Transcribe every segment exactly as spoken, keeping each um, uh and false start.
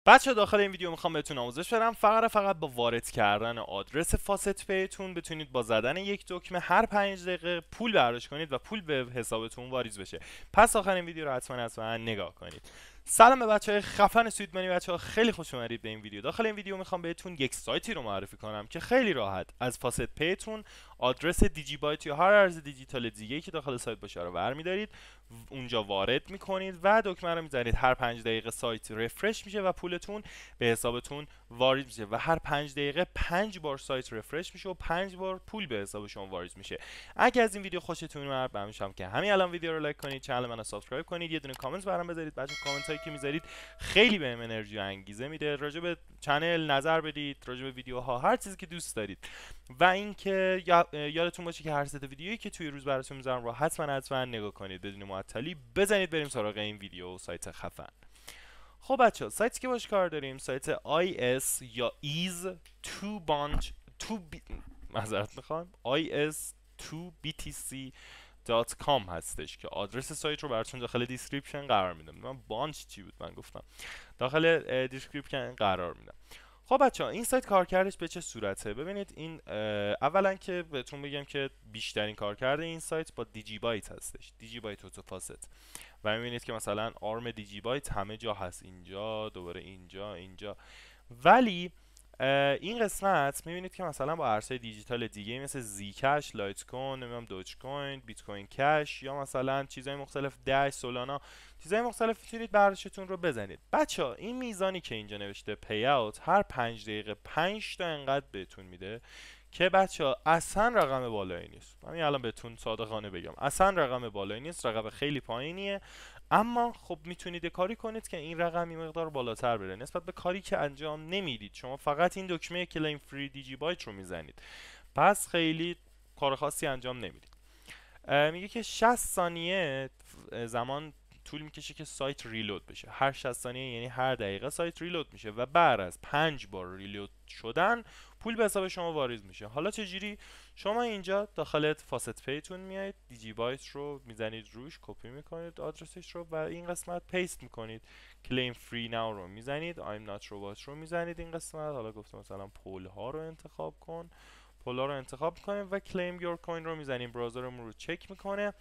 بچه داخل این ویدیو میخوام بهتون آموزش بدم فقط فقط با وارد کردن آدرس فاست پیتون بتونید با زدن یک دکمه هر پنج دقیقه پول برداشت کنید و پول به حسابتون واریز بشه. پس آخر این ویدیو رو حتما حتما نگاه کنید. سلام به بچه های خفن سویدمنی. بچه ها خیلی خوش اومدید به این ویدیو. داخل این ویدیو میخوام بهتون یک سایتی رو معرفی کنم که خیلی راحت از فاست پیتون آدرس دیجی بایت یا هر ارز دیجیتال دیگه که داخل سایت باشه رو برمی‌دارید، اونجا وارد میکنید و دکمه رو میزنید. هر پنج دقیقه سایت رفرش میشه و پولتون به حسابتون وارد میشه و هر پنج دقیقه پنج بار سایت رفرش میشه و پنج بار پول به حساب شما وارد میشه. اگه از این ویدیو خوشتون اومد برمیشم که همین الان ویدیو رو لایک کنید، چنل منو سابسکرایب کنید، یه دونه کامنت برام بذارید. بچه کامنت هایی که میذارید خیلی بهم انرژی و انگیزه میده. راجع به چنل نظر بدید، راجع به ویدیوها، هر چیزی که دوست دارید. و اینکه یادتون باشه که هر سه ویدیویی که توی روز براتون میذارم رو حتما حتما نگاه کنید بدون معطلی. بزنید بریم سراغ این ویدیو و سایت خفن. خب بچه سایتی که باش کار داریم سایت آی اس یا ایز تو بانچ تو بی... معذرت میخوام آی اس تو بی تی سی دات کام هستش که آدرس سایت رو براتون داخل دیسکریپشن قرار میدم. من بانچ چی بود من گفتم، داخل دیسکریپشن قرار میدم. خب بچه ها این سایت کارکردش به چه صورته؟ ببینید این اولا که بهتون بگم که بیشترین کارکرد این سایت با دیجی بایت هستش، دیجی بایت اوتوفاست. و میبینید که مثلا آرم دیجی بایت همه جا هست، اینجا دوباره اینجا اینجا. ولی این قسمت میبینید که مثلا با ارزهای دیجیتال دیگه مثل زیکش، لایت کوین، نمیدونم دوج کوین، بیت کوین کش یا مثلا چیزهای مختلف داش، سولانا، چیزهای مختلف میتونید برداشتتون رو بزنید. بچه ها این میزانی که اینجا نوشته پی اوت هر پنج دقیقه پنج تا انقدر بهتون میده که بچه ها اصلا رقم بالایی نیست. همین الان بهتون صادقانه بگم اصلا رقم بالایی نیست، رقم خیلی پایینیه. اما خب میتونید کاری کنید که این رقم این مقدار بالاتر بره نسبت به کاری که انجام نمیدید. شما فقط این دکمه کلیم فری دیجی بایت رو میزنید، پس خیلی کار خاصی انجام نمیدید. میگه که شصت ثانیه زمان طول میکشه که سایت ریلود بشه. هر شصت ثانیه یعنی هر دقیقه سایت ریلود میشه و بعد از پنج بار ریلود شدن پول به حساب شما واریز میشه. حالا چجوری؟ شما اینجا داخل فاست پیتون میایید، دیجی بایت رو میزنید روش، کپی میکنید آدرسش رو و این قسمت پیست میکنید. کلیم فری ناو رو میزنید، I'm not robot رو میزنید این قسمت. حالا گفتم مثلا پول ها رو انتخاب کن، پولا رو انتخاب میکنیم و claim your coin رو میزنیم. براوزرمون رو چک میکنه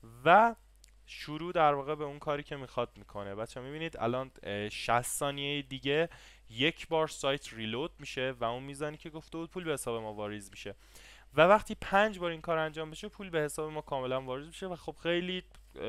و شروع در واقع به اون کاری که میخواد میکنه. بچه ها میبینید الان شصت ثانیه دیگه یک بار سایت ریلود میشه و اون میزانی که گفته بود پول به حساب ما واریز میشه و وقتی پنج بار این کار انجام بشه پول به حساب ما کاملا واریز میشه و خب خیلی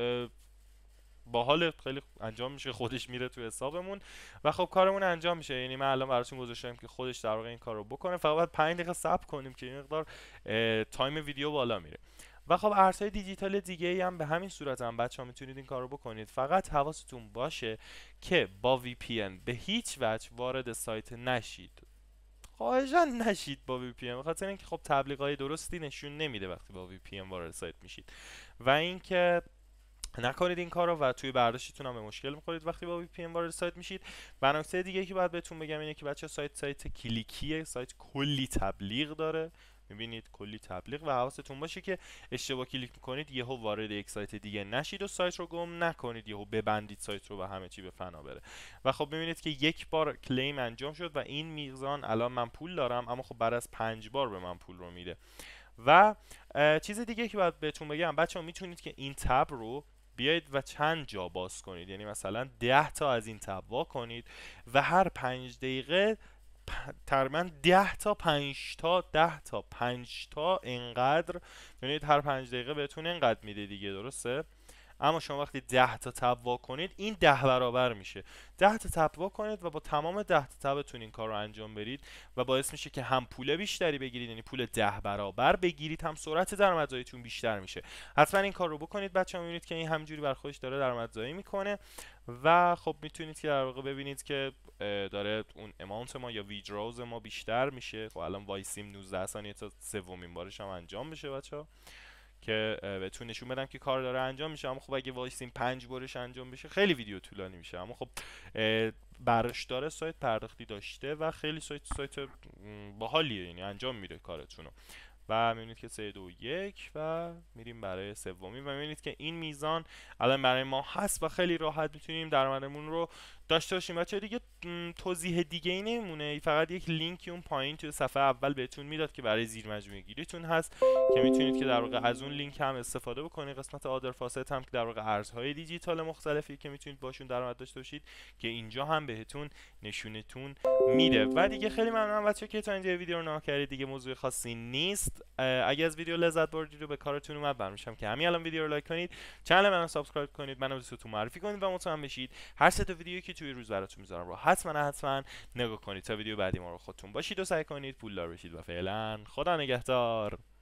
باحال، خیلی انجام میشه، خودش میره تو حسابمون و خب کارمون انجام میشه. یعنی من الان براتون گذاشتم که خودش در واقع این کار رو بکنه، فقط باید پنج دقیقه صبر کنیم که این مقدار تایم ویدیو بالا میره. و خب ارزهای دیجیتال دیگه ای هم به همین صورت هم بچه ها میتونید این کار رو بکنید. فقط حواستون باشه که با وی پی ان به هیچ وجه وارد سایت نشید. خواهشاً نشید با وی پی ان، بخاطر اینکه خب تبلیغات درستی نشون نمیده وقتی با وی پی ان وارد سایت میشید و اینکه نکنید این کار رو و توی برداشتتون هم به مشکل میخورید وقتی با وی پی ان وارد سایت میشید. و نکته دیگه که باید بهتون بگم اینه که بچه سایت سایت کلیکیه، سایت کلی تبلیغ داره. میبینید کلی تبلیغ و حواستون باشه که اشتباه کلیک میکنید یهو وارد یک سایت دیگه نشید و سایت رو گم نکنید، یهو ببندید سایت رو و همه چی به فنا بره. و خب میبینید که یک بار کلیم انجام شد و این میزان الان من پول دارم، اما خب بعد از پنج بار به من پول رو میده. و چیز دیگه که باید بهتون بگم بچه ها میتونید که این تب رو بیایید و چند جا باز کنید. یعنی مثلا ده تا از این تب وا کنید و هر پنج دقیقه تقریبا ده تا پنج تا ده تا پنج تا انقدر، ببینید هر پنج دقیقه بهتون انقدر میده دیگه، درسته؟ اما شما وقتی ده تا تب وا کنید این ده برابر میشه. ده تا تب وا کنید و با تمام ده تا تبتون این کار رو انجام برید و باعث میشه که هم پول بیشتری بگیرید، یعنی پول ده برابر بگیرید، هم سرعت درآمدزاییتون بیشتر میشه. حتما این کار رو بکنید بچه‌ها. میبینید که این همینجوری بر خودش داره درآمدزایی میکنه و خب میتونید که در واقع ببینید که داره اون اماونت ما یا ویدروز ما بیشتر میشه. خب الان وایسیم نوزده ثانیه تا سومین بارش هم انجام بشه بچه‌ها که بهتون نشون بدم که کار داره انجام میشه. اما خب اگه وایسیم پنج بارش انجام بشه خیلی ویدیو طولانی میشه. اما خب برش داره، سایت پرداختی داشته و خیلی سایت سایت باحالیه، یعنی انجام میده کارتون رو. و میبینید که سه دو یک و میریم برای سومی و میبینید که این میزان الان برای ما هست و خیلی راحت میتونیم درآمدمون رو داشته باشیم. بچه دیگه توضیح دیگه ای نمونه، فقط یک لینکی اون پایین توی صفحه اول بهتون میداد که برای زیر مجموعه گیریتون هست که میتونید که در واقع از اون لینک هم استفاده بکنید. قسمت آدر فاست هم که در واقع ارزهای دیجیتال مختلفی که میتونید باشون درآمد داشته باشید که اینجا هم بهتون نشونتون میده. و دیگه خیلی ممنونم بچه‌ها که تا اینجا ویدیو رو نگاه کردید. دیگه موضوع خاصی نیست. اگه از ویدیو لذت بردید رو به کارتون اومد، برام میشم که همین الان ویدیو رو لایک کنید، کانال منو سابسکرایب کنید، منو به دوستاتون معرفی کنید و مطمئن بشید هر سه تا ویدیویی که توی روز براتون میذارم رو حتما حتما نگاه کنید تا ویدیو بعدی ما رو خودتون باشید و سعی کنید پولدار بشید. و فعلا خدا نگهدار.